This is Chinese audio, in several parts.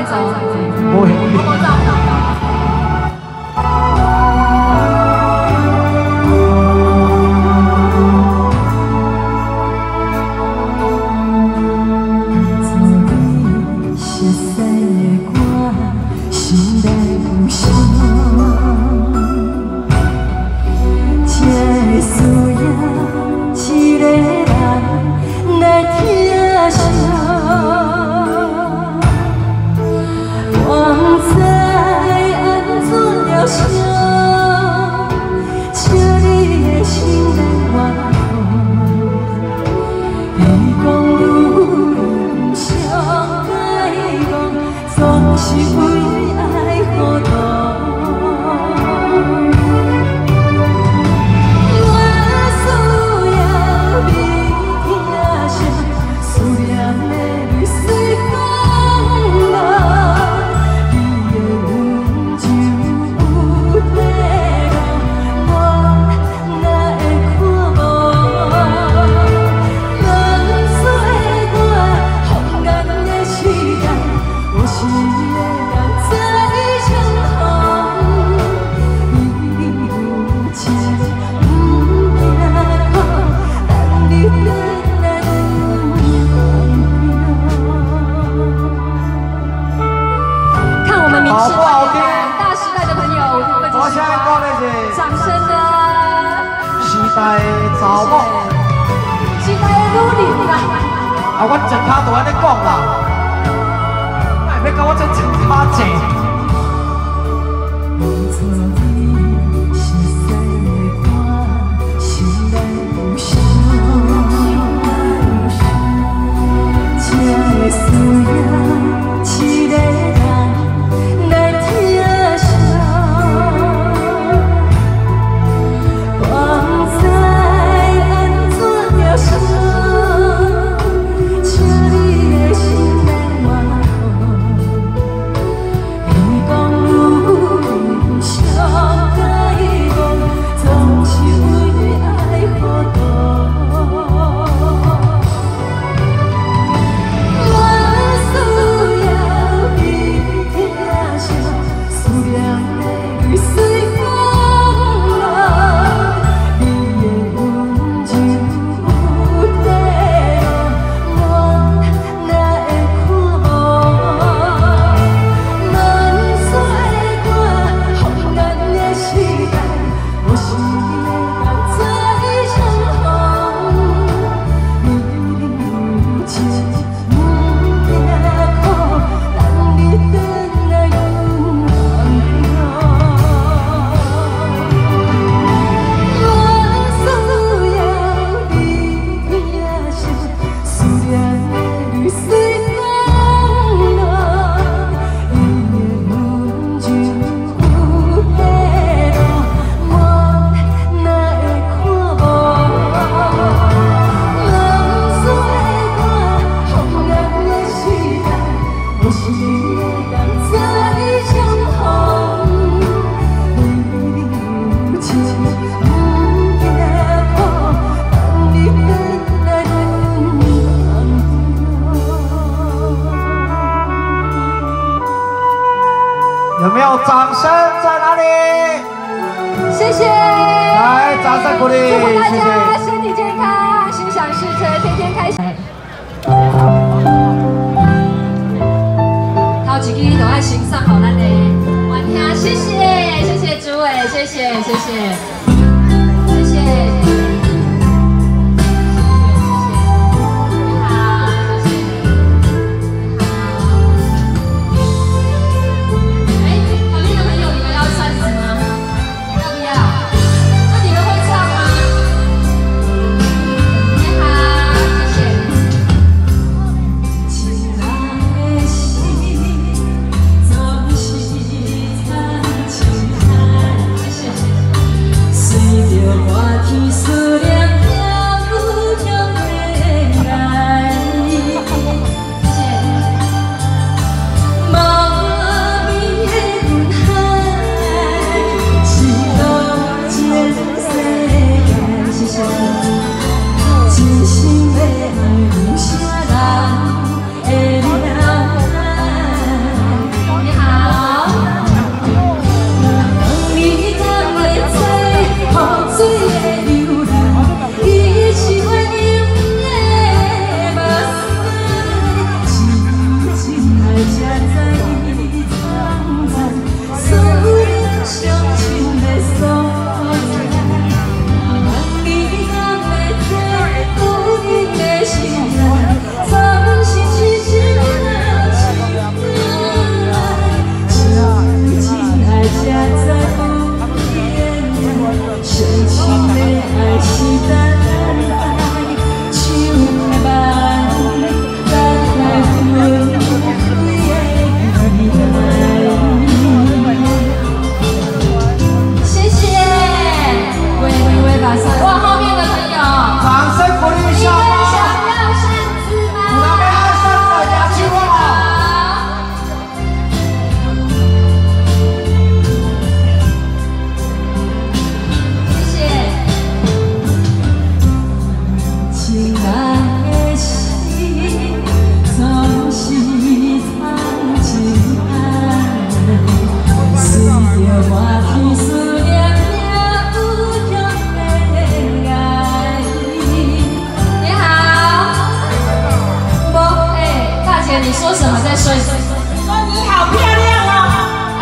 走。 无兄弟。 我整卡都安尼讲啦，哎，别甲我这整卡正。 有没有掌声在哪里？ 谢谢， 来，掌声鼓励， 祝福大家谢谢身体健康，心想事成，天天开心。头一支就爱欣赏好咱的观听，谢谢，谢谢诸位，谢谢，谢谢，谢谢。 天。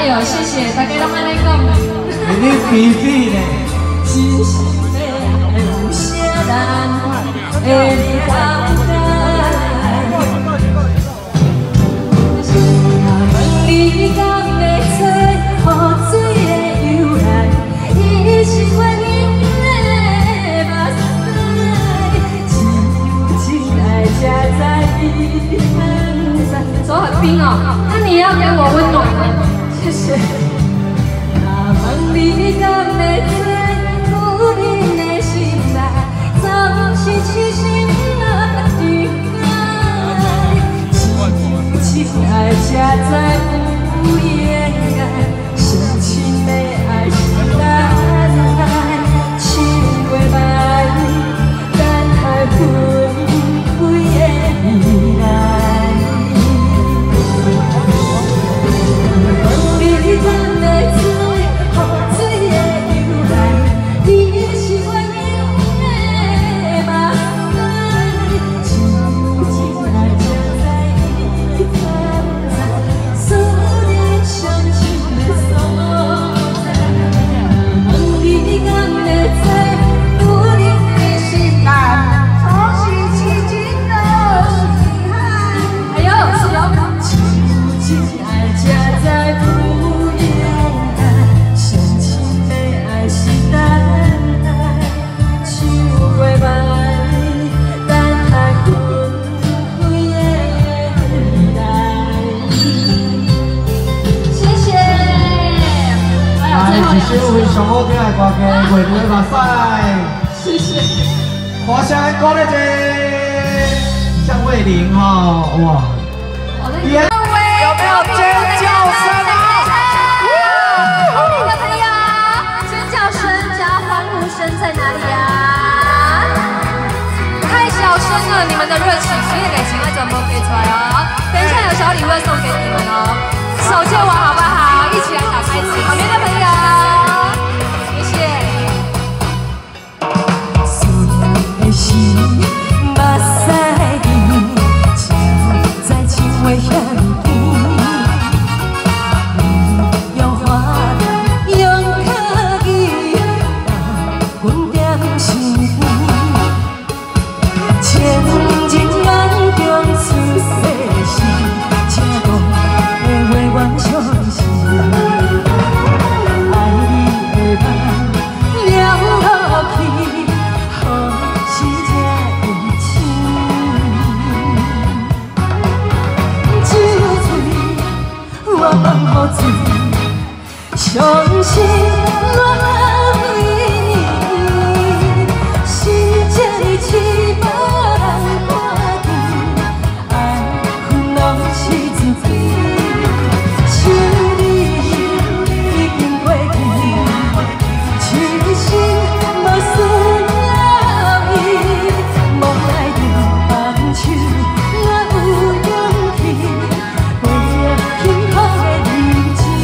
哎呦，谢谢大家拢安尼讲。 你比比呢？ 真心的爱有啥人会理解？问你敢会做雨水的由来？伊是我忍的目屎，真爱才在伊身上。手很冰哦，那你要给我温暖吗？谢谢。那问你敢会做有你的心内？总是痴心啊对爱，真爱才在有掩盖，深情的爱是难耐，情过百，等待分开的未来。问你敢会做雨水的由来？伊是我忍的目屎，真爱才在伊存在，思念相亲的所在。问你敢会做有你的心内？总是痴情到心海。哎呦，是哦。真爱才在不掩盖，深情的爱是等待，手过百，等待分开的未来。谢谢。 来一首非常好听的歌曲《月亮的目屎》。 谢谢。 花香的歌咧，这像魏玲哈，哇！有没有尖叫声啊？ 后面的朋友，尖叫声加欢呼声在哪里呀？太小声了，你们的热情，所以感情要怎么给出来哦？等一下有小礼物送给你们哦，手借我好不好？一起来打开启。旁边的朋友，谢谢。思念的心，目屎流，情在情味香甜。用花用可以把阮点心间，千金难中出世事，请讲的话我相信。爱你的梦了落去，何时才会醒？酒醉我放雨水。相信我为你，是这一次无人看见，爱恨拢是自己。想你已经过去，痴心无算了伊，无爱着放手，我有勇气背着幸福的日子。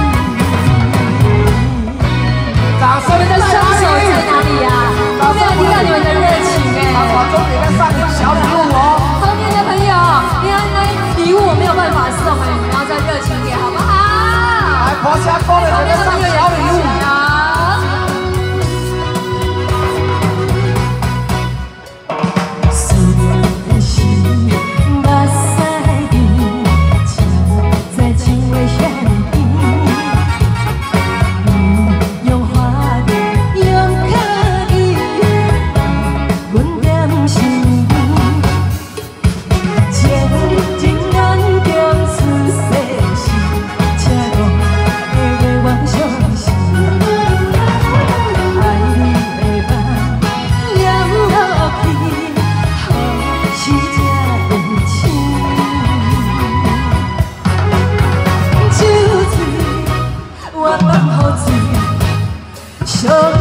我们的双手在哪里呀？我没有听到你们的热情哎。 把终点在上小礼物哦。 后面的朋友，你看那礼物我没有办法送哎，你们要再热情点好不好？ 来，婆家过来，在上小礼物。思念的心，目屎流，情在情味香甜。用花用可以把阮点心间，千金难中出世事，请讲的话我相信。爱你的梦了落去，何时才会醒？酒醉我放雨水。